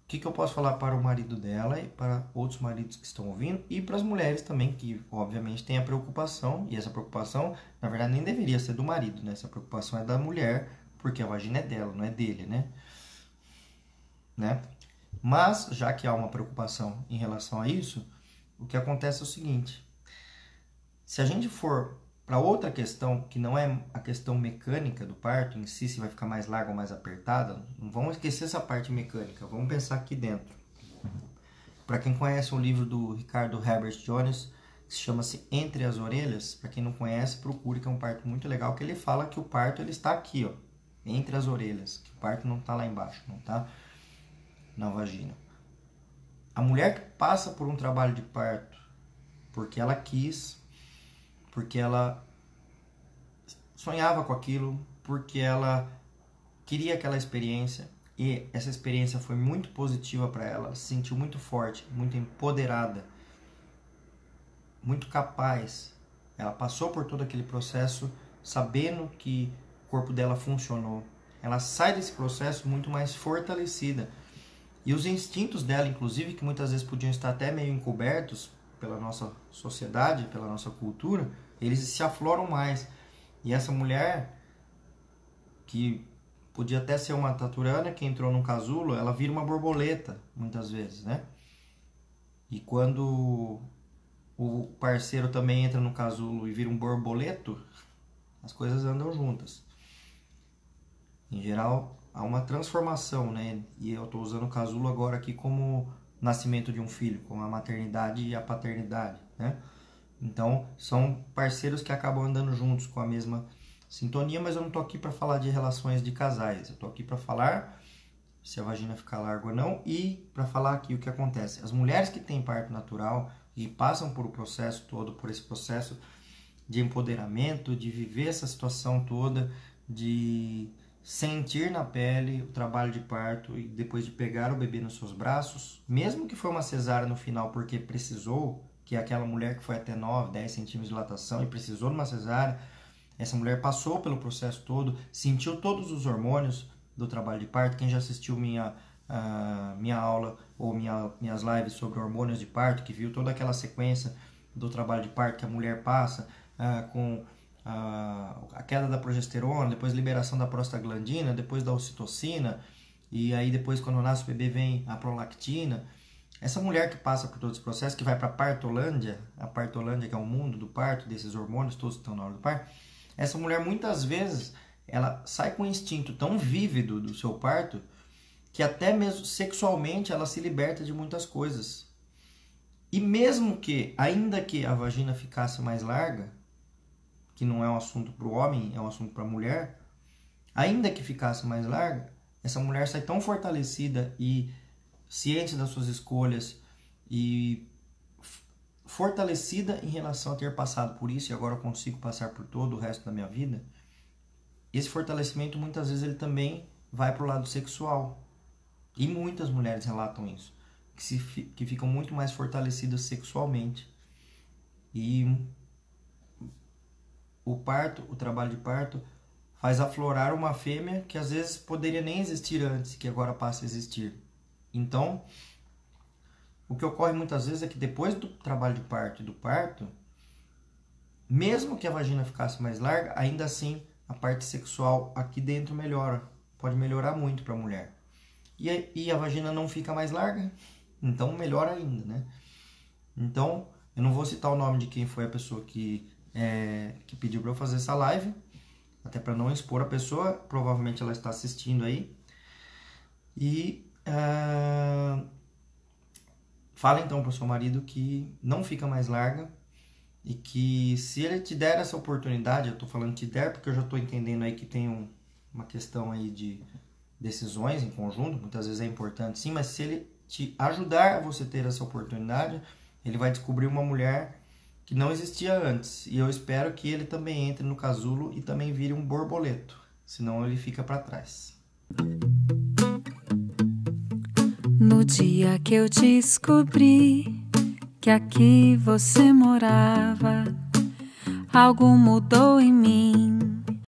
O que eu posso falar para o marido dela e para outros maridos que estão ouvindo e para as mulheres também, que obviamente têm a preocupação, e essa preocupação, na verdade, nem deveria ser do marido, né? Essa preocupação é da mulher, porque a vagina é dela, não é dele, né? Mas, já que há uma preocupação em relação a isso, o que acontece é o seguinte: se a gente for para outra questão, que não é a questão mecânica do parto em si, se vai ficar mais larga ou mais apertada, não vamos esquecer essa parte mecânica, vamos pensar aqui dentro. Para quem conhece o livro do Ricardo Herbert Jones, que chama-se Entre as Orelhas, para quem não conhece, procure, que é um parto muito legal, que ele fala que o parto ele está aqui, ó, entre as orelhas, que o parto não está lá embaixo, não está na vagina. A mulher que passa por um trabalho de parto porque ela quis, porque ela sonhava com aquilo, porque ela queria aquela experiência e essa experiência foi muito positiva para ela, se sentiu muito forte, muito empoderada, muito capaz. Ela passou por todo aquele processo sabendo que o corpo dela funcionou. Ela sai desse processo muito mais fortalecida. E os instintos dela, inclusive, que muitas vezes podiam estar até meio encobertos pela nossa sociedade, pela nossa cultura, eles se afloram mais. E essa mulher, que podia até ser uma taturana, que entrou num casulo, ela vira uma borboleta, muitas vezes, né? E quando o parceiro também entra no casulo e vira um borboleto, as coisas andam juntas. Em geral, há uma transformação, né? E eu estou usando o casulo agora aqui como nascimento de um filho, como a maternidade e a paternidade, né? Então, são parceiros que acabam andando juntos com a mesma sintonia, mas eu não estou aqui para falar de relações de casais. Eu estou aqui para falar se a vagina ficar larga ou não e para falar aqui o que acontece. As mulheres que têm parto natural e passam por o processo todo, por esse processo de empoderamento, de viver essa situação toda, de sentir na pele o trabalho de parto e depois de pegar o bebê nos seus braços, mesmo que foi uma cesárea no final porque precisou, que é aquela mulher que foi até 9, 10 centímetros de dilatação e precisou de uma cesárea, essa mulher passou pelo processo todo, sentiu todos os hormônios do trabalho de parto. Quem já assistiu minha aula ou minhas lives sobre hormônios de parto, que viu toda aquela sequência do trabalho de parto que a mulher passa com a queda da progesterona, depois liberação da prostaglandina, depois da ocitocina, e aí depois quando nasce o bebê vem a prolactina. Essa mulher que passa por todos os processos, que vai para a partolândia que é o mundo do parto, desses hormônios todos que estão na hora do parto, essa mulher muitas vezes ela sai com um instinto tão vívido do seu parto que até mesmo sexualmente ela se liberta de muitas coisas. E mesmo que, ainda que a vagina ficasse mais larga, que não é um assunto para o homem, é um assunto para a mulher, ainda que ficasse mais larga, essa mulher sai tão fortalecida e ciente das suas escolhas e fortalecida em relação a ter passado por isso e agora eu consigo passar por todo o resto da minha vida. Esse fortalecimento muitas vezes ele também vai para o lado sexual. E muitas mulheres relatam isso, que ficam muito mais fortalecidas sexualmente. E o parto, o trabalho de parto, faz aflorar uma fêmea que às vezes poderia nem existir antes, que agora passa a existir. Então, o que ocorre muitas vezes é que depois do trabalho de parto e do parto, mesmo que a vagina ficasse mais larga, ainda assim a parte sexual aqui dentro melhora. Pode melhorar muito para a mulher. E a vagina não fica mais larga, então melhor ainda, né? Então, eu não vou citar o nome de quem foi a pessoa que pediu para eu fazer essa live, até para não expor a pessoa, provavelmente ela está assistindo aí. E fala então para o seu marido que não fica mais larga e que se ele te der essa oportunidade, eu estou falando te der porque eu já estou entendendo aí que tem uma questão aí de decisões em conjunto, muitas vezes é importante sim, mas se ele te ajudar a você ter essa oportunidade, ele vai descobrir uma mulher que não existia antes, e eu espero que ele também entre no casulo e também vire um borboleto, senão ele fica para trás. No dia que eu descobri que aqui você morava, algo mudou em mim.